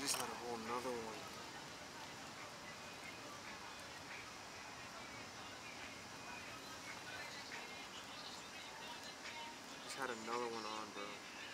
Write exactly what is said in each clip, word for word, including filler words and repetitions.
just had a whole nother one. Just had another one on, bro.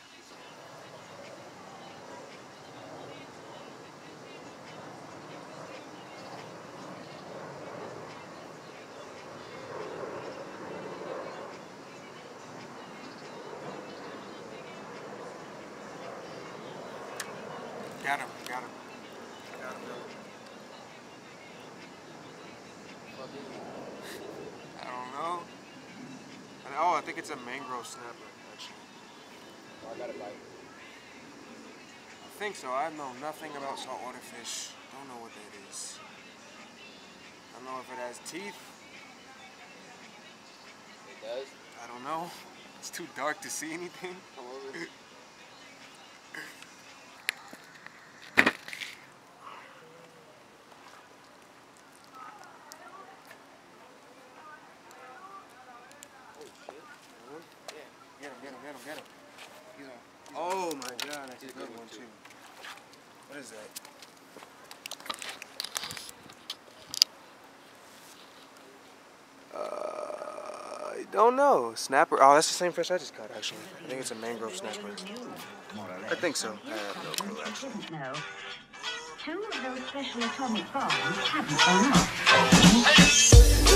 Got him, got him. Got him, I don't know. And, oh, I think it's a mangrove snapper, actually. Oh, I got it right. I think so. I know nothing about saltwater fish. Don't know what that is. I don't know if it has teeth. It does? I don't know. It's too dark to see anything. Come over. Get him, get him, get him, get him. He's on. He's oh my god, that's a good one too. What is that? Uh, I don't know. Snapper. Oh, that's the same fish I just caught actually. I think it's a mangrove snapper. I think so. I have no clue actually. No. Two of those special atomic bombs haven't gone off.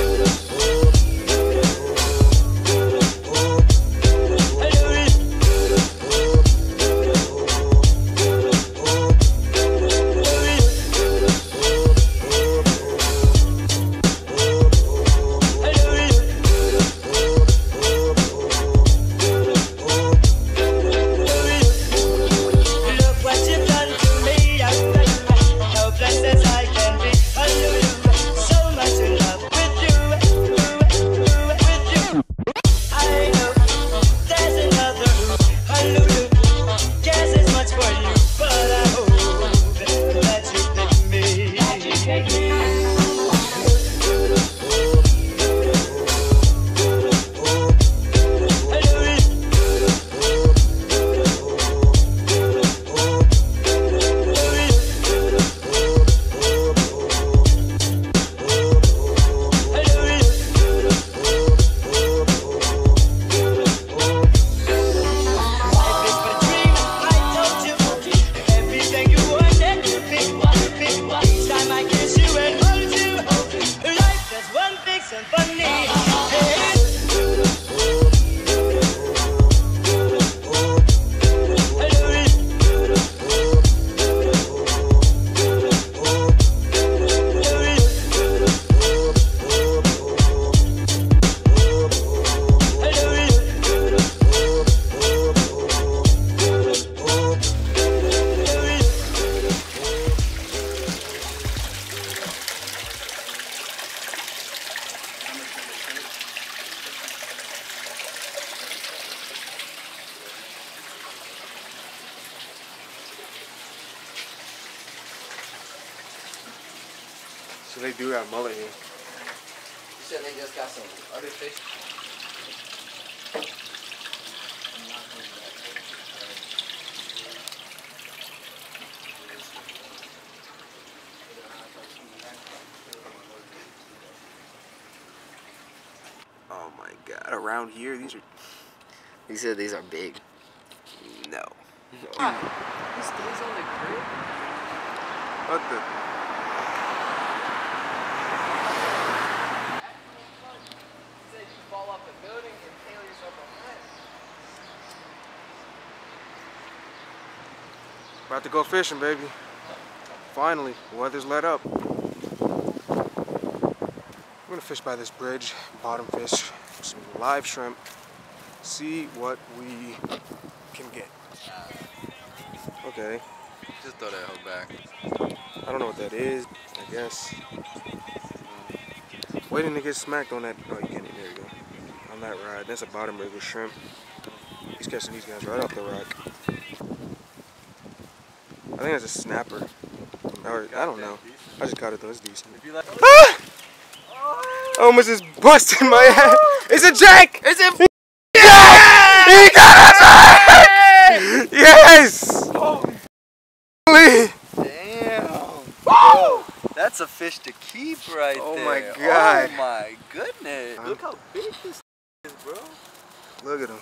So they do have mullet here. You said they just got some other fish? Oh my god, around here, these are... He said these are big. No. Ah, he stays on the crib? What the... About to go fishing, baby. Finally, the weather's let up. I'm gonna fish by this bridge, bottom fish, some live shrimp, see what we can get. Okay. Just throw that hoe back. I don't know what that is, I guess. Waiting to get smacked on that. Oh, you can't. There you go. On that rod. That's a bottom rig with shrimp. He's catching these guys right off the rock. I think that's a snapper. Or, I don't know. I just caught it though. It's decent. Ah! I almost just busted my head. It's a Jack! Is it? Yeah! He got us! Yes! Oh. Holy! That's a fish to keep right Oh there. my God. Oh my goodness. Um, Look how big this is, bro. Look at him.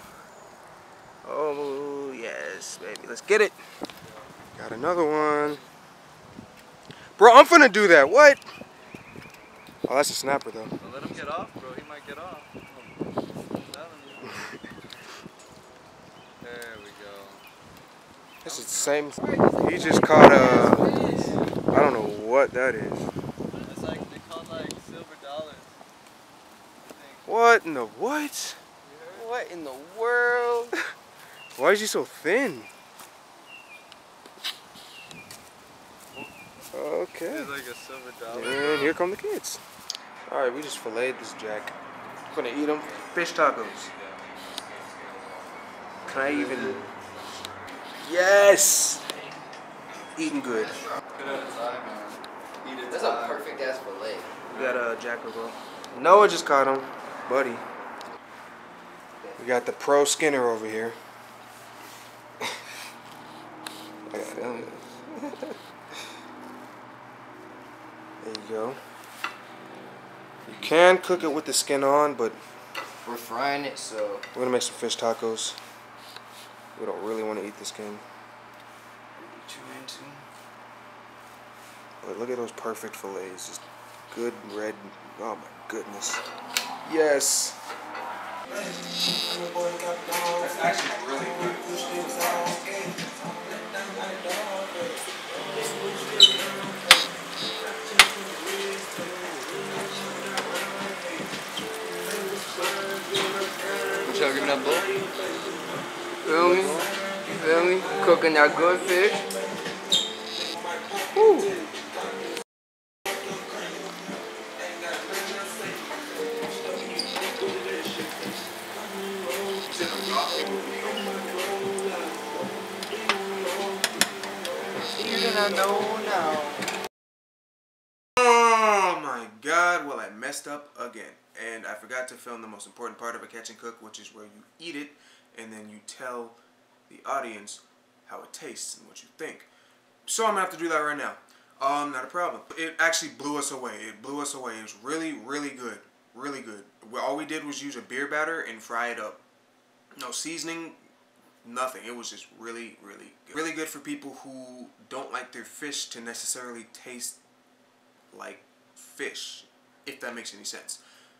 Oh, yes, baby. Let's get it. Got another one. Bro, I'm finna do that. What? Oh, that's a snapper, though. Well, let him get off, bro. He might get off. I'm telling you. There we go. This is the same. He just caught a. I don't know what that is. It's like, they call like silver dollars. I think. What in the what? What in the world? Why is he so thin? Okay. It's like a silver dollar. And here come the kids. Alright, we just filleted this jack. I'm gonna eat them. Fish tacos. Can I even... Yes! Eating good. That's a perfect ass fillet. We got a Jack Crevalle. Noah just caught him. Buddy. We got the pro Skinner over here. I got him. There you go. You can cook it with the skin on, but We're frying it, so we're gonna make some fish tacos. We don't really want to eat the skin. too into. But look at those perfect fillets. Just good red. Oh my goodness. Yes. That's actually really good. Chugging that bull. Feel me? You feel me? Cooking that good fish. Woo. You're gonna know now. Oh my God, well I messed up again. And I forgot to film the most important part of a catch and cook, which is where you eat it and then you tell the audience how it tastes and what you think. So I'm gonna have to do that right now. Um, not a problem. It actually blew us away. It blew us away. It was really, really good. Really good. All we did was use a beer batter and fry it up. No seasoning, nothing. It was just really, really good. Really good for people who don't like their fish to necessarily taste like fish, if that makes any sense.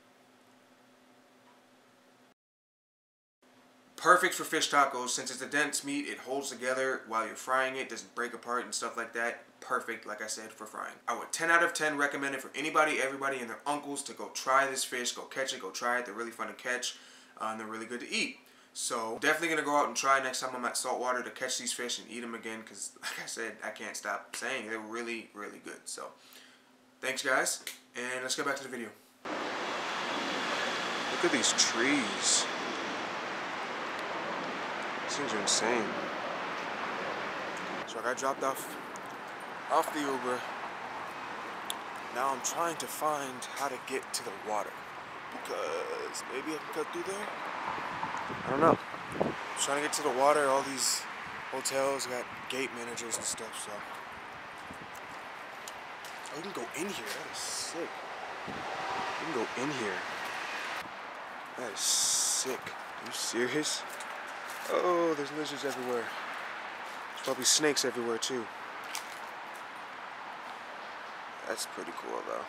Perfect for fish tacos. Since it's a dense meat, it holds together while you're frying it, doesn't break apart and stuff like that. Perfect, like I said, for frying. I would ten out of ten recommend it for anybody, everybody, and their uncles to go try this fish, go catch it, go try it. They're really fun to catch, uh, and they're really good to eat. So definitely going to go out and try next time I'm at saltwater to catch these fish and eat them again, because like I said, I can't stop saying they're really, really good. So thanks guys, and let's get back to the video. Look at these trees. These things are insane. So I got dropped off off the Uber. Now I'm trying to find how to get to the water, because maybe I can cut through there. I don't know. I'm trying to get to the water. All these hotels got gate managers and stuff, so. Oh, you can go in here. That is sick. You can go in here. That is sick. Are you serious? Oh, there's lizards everywhere. There's probably snakes everywhere, too. That's pretty cool, though.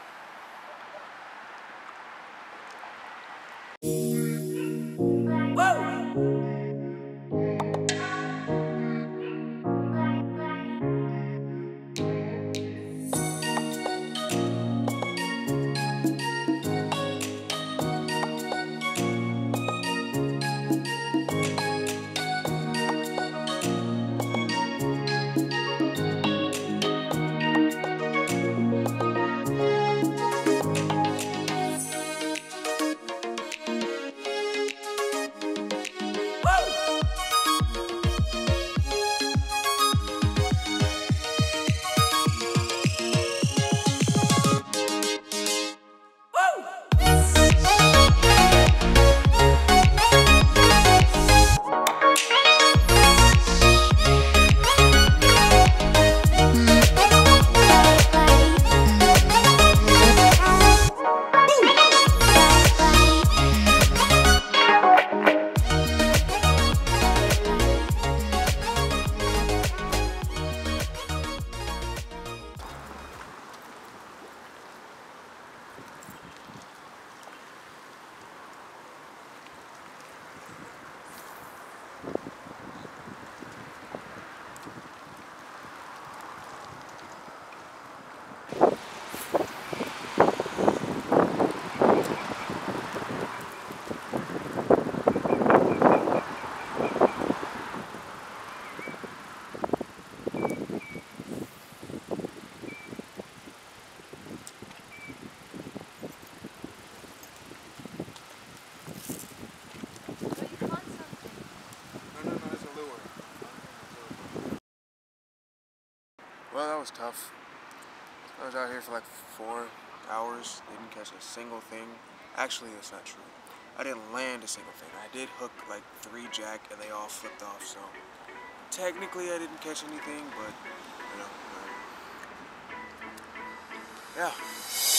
was tough. I was out here for like four hours, didn't catch a single thing. Actually, that's not true. I didn't land a single thing. I did hook like three jack and they all flipped off, so technically I didn't catch anything, but you know, uh, yeah.